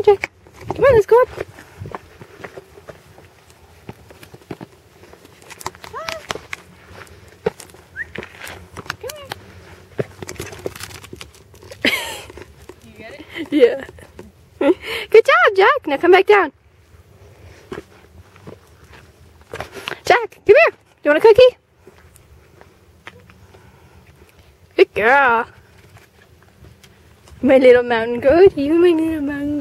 Jack. Come on, let's go up. You get it? Yeah. Good job, Jack. Now come back down. Jack, come here. You want a cookie? Good girl. My little mountain goat. You my little mountain